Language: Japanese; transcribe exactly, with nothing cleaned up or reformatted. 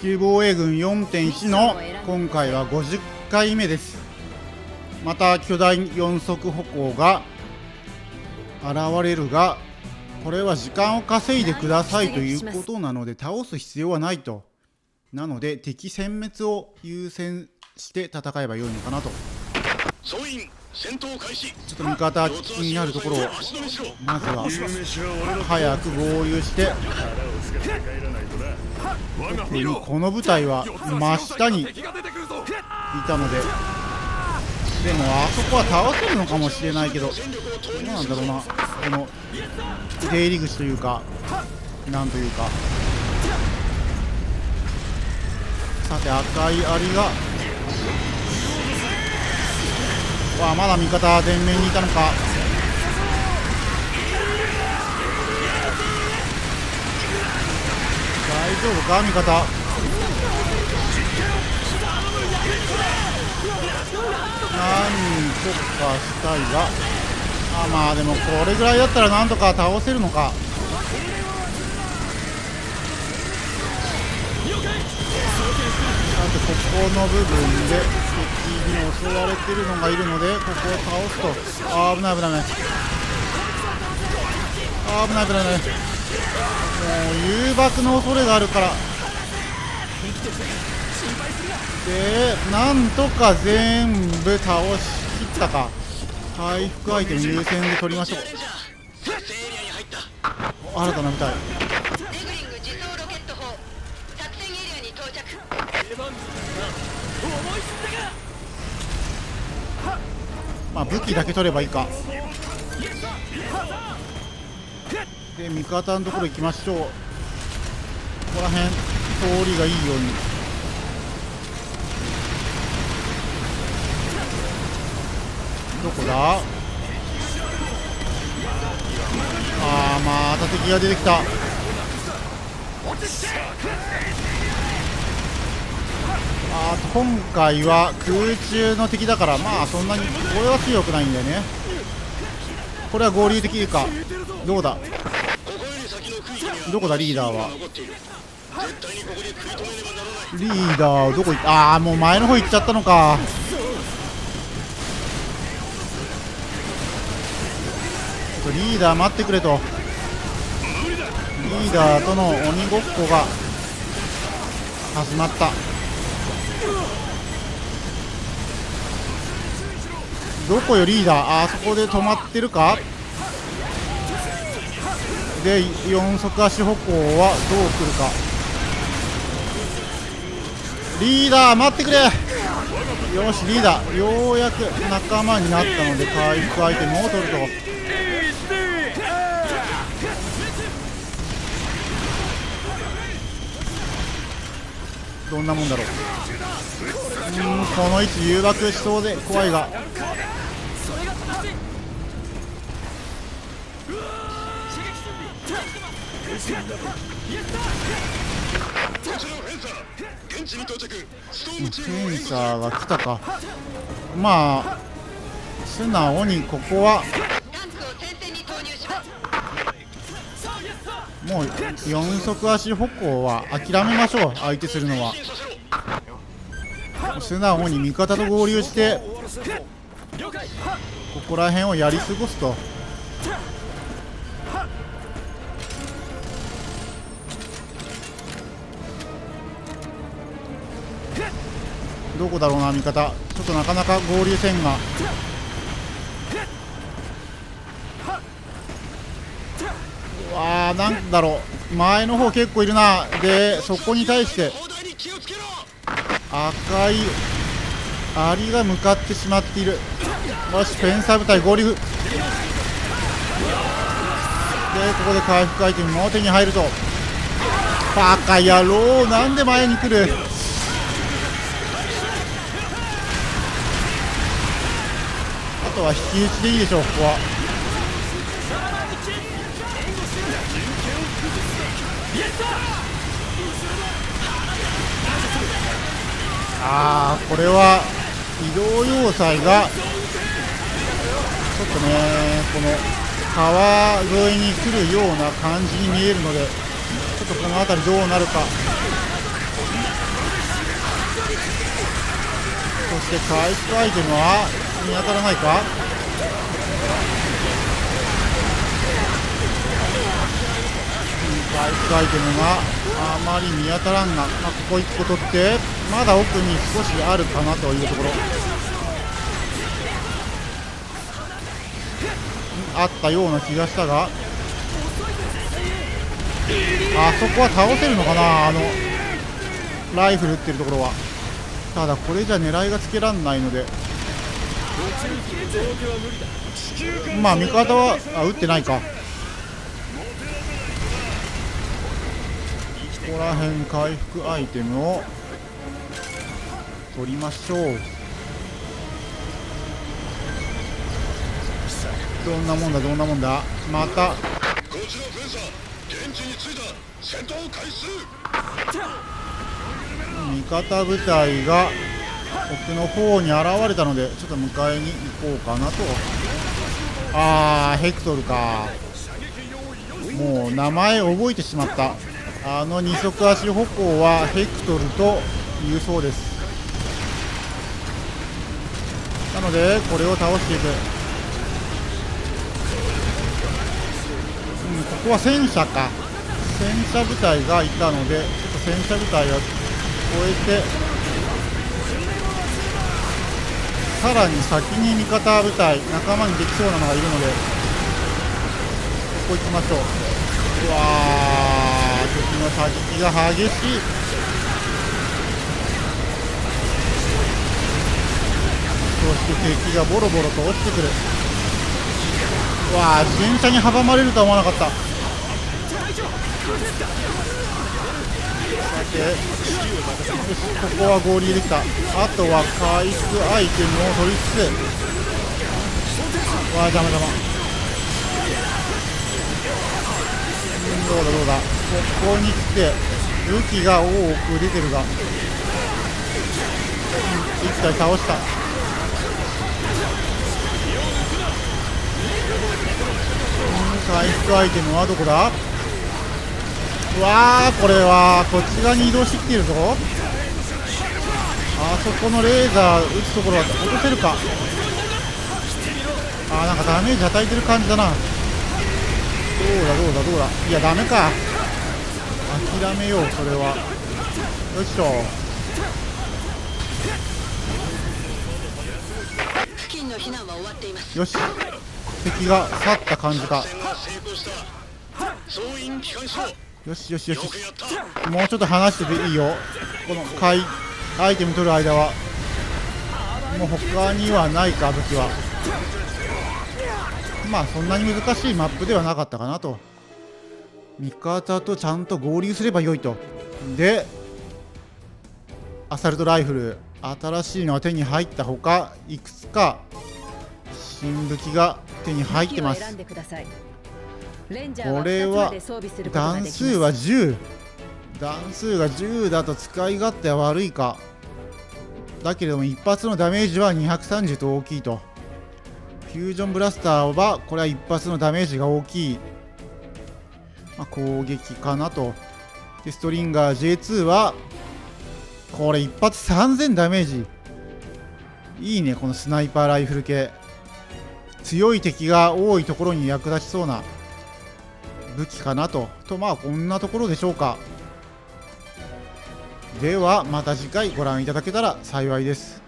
球防衛軍 よんてんいち の今回はごじゅっかいめです。また巨大よん足歩行が現れるが、これは時間を稼いでくださいということなので倒す必要はないと。なので敵殲滅を優先して戦えばよいのかなと。ちょっと味方気になるところをまずは早く合流して、特にこの部隊は真下にいたので、でもあそこは倒せるのかもしれないけど、どうなんだろうな、この出入り口というかなんというか。さて赤いアリが、わあまだ味方前面にいたのか。大丈夫か味方。なんとかしたいが、あまあでもこれぐらいだったらなんとか倒せるのか。さてここの部分で敵に襲われてるのがいるので、ここを倒すと、あー危ない危ない危ない、あー危ない危ない危ない、もう誘爆の恐れがあるから。でなんとか全部倒しきったか。回復アイテム優先で取りましょう。新たな部隊、まあ武器だけ取ればいいか。で味方のところ行きましょう。ここら辺通りがいいように。どこだ。ああまた敵が出てきた。あー今回は空中の敵だから、まあそんなにこれは強くないんだよね。これは合流できるか。どうだどこだリーダーは。リーダーどこ行った。ああもう前の方行っちゃったのか。リーダー待ってくれと。リーダーとの鬼ごっこが始まった。どこよリーダー。あそこで止まってるか。でよん足足歩行はどう来るか。リーダー待ってくれ。よしリーダーようやく仲間になったので回復アイテムを取ると。どんなもんだろう。うーんこの位置誘爆しそうで怖いが、フェンサーが来たか。まあ素直にここはもうよん足足歩行は諦めましょう。相手するのは素直に味方と合流してここら辺をやり過ごすと。どこだろうな味方。ちょっとなかなか合流せんが。うわーなんだろう前の方結構いるな。でそこに対して赤いアリが向かってしまっている。よしフェンサー部隊合流でここで回復アイテムも手に入ると。バカ野郎なんで前に来る。あとは引き打ちでいいでしょう。ここはあーこれは移動要塞がちょっとねこの川沿いに来るような感じに見えるので、ちょっとこの辺りどうなるか。 して回復アイテムは見当たらないか。回復アイテムがあまり見当たらんが、まあ、ここいっこ取ってまだ奥に少しあるかなというところ。あったような気がしたが、あそこは倒せるのかな、あのライフル撃ってるところは。ただこれじゃ狙いがつけらんないので、まあ味方はあ撃ってないか。ここら辺回復アイテムを取りましょう。どんなもんだどんなもんだ。また味方部隊が奥の方に現れたので、ちょっと迎えに行こうかなと。あーヘクトルか。もう名前覚えてしまった。あの二足足歩行はヘクトルというそうです。なのでこれを倒していく。うん、ここは戦車か。戦車部隊がいたので、ちょっと戦車部隊を越えて、さらに先に味方部隊仲間にできそうなのがいるので、ここ行きましょう。うわー、敵の射撃が激しい。そして敵がボロボロと落ちてくる。うわー、戦車に阻まれるとは思わなかった。さて、よし、ここは合流できた。あとは回復アイテムを取りつつ、うわー、邪魔邪魔。どうだどうだ、ここに来て武器が多く出てるが、いっ体倒した。回復アイテムはどこだ。うわー、これはこっち側に移動してきてるぞ。あそこのレーザー撃つところは落とせるか。あー、なんかダメージ与えてる感じだな。どうだどうだどうだ。いやダメか、諦めようそれは。よいしょ。よし、敵が去った感じか。よしよしよし、もうちょっと離してていいよ。この買いアイテム取る間は。もう他にはないか武器は。まあそんなに難しいマップではなかったかなと。味方とちゃんと合流すればよいと。でアサルトライフル新しいのは手に入ったほか、いくつか新武器が手に入ってます。これは弾数はじゅう、弾数がじゅうだと使い勝手は悪いか。だけれども一発のダメージはにひゃくさんじゅうと大きいと。フュージョンブラスターはこれは一発のダメージが大きい、まあ、攻撃かなと。でストリンガー ジェイツー はこれ一発さんぜんダメージ、いいね。このスナイパーライフル系、強い敵が多いところに役立ちそうな武器かなと。とまあこんなところでしょうか。ではまた次回ご覧いただけたら幸いです。